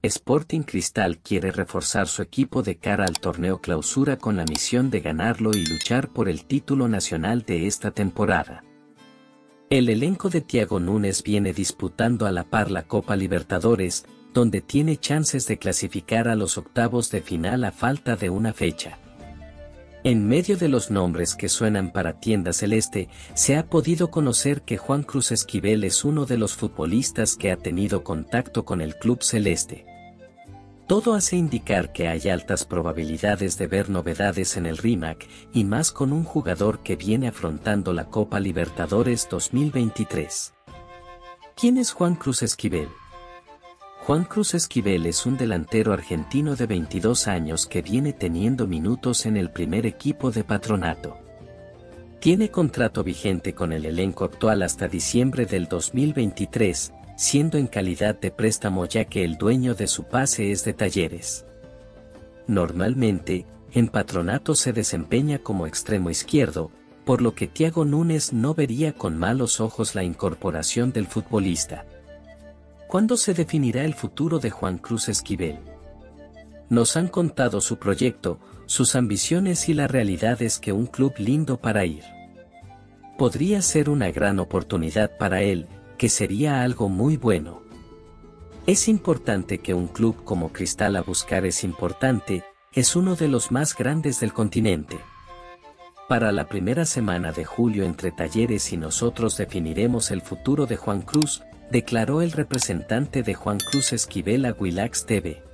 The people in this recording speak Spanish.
Sporting Cristal quiere reforzar su equipo de cara al torneo Clausura con la misión de ganarlo y luchar por el título nacional de esta temporada. El elenco de Thiago Núñez viene disputando a la par la Copa Libertadores, donde tiene chances de clasificar a los octavos de final a falta de una fecha. En medio de los nombres que suenan para Tienda Celeste, se ha podido conocer que Juan Cruz Esquivel es uno de los futbolistas que ha tenido contacto con el club celeste. Todo hace indicar que hay altas probabilidades de ver novedades en el RIMAC, y más con un jugador que viene afrontando la Copa Libertadores 2023. ¿Quién es Juan Cruz Esquivel? Juan Cruz Esquivel es un delantero argentino de 22 años que viene teniendo minutos en el primer equipo de Patronato. Tiene contrato vigente con el elenco actual hasta diciembre del 2023, siendo en calidad de préstamo ya que el dueño de su pase es de Talleres. Normalmente, en Patronato se desempeña como extremo izquierdo, por lo que Thiago Núñez no vería con malos ojos la incorporación del futbolista. ¿Cuándo se definirá el futuro de Juan Cruz Esquivel? Nos han contado su proyecto, sus ambiciones y la realidad es que un club lindo para ir. Podría ser una gran oportunidad para él, que sería algo muy bueno. Es importante que un club como Cristal a buscar es importante, es uno de los más grandes del continente. Para la primera semana de julio entre Talleres y nosotros definiremos el futuro de Juan Cruz, declaró el representante de Juan Cruz Esquivel a Willax TV.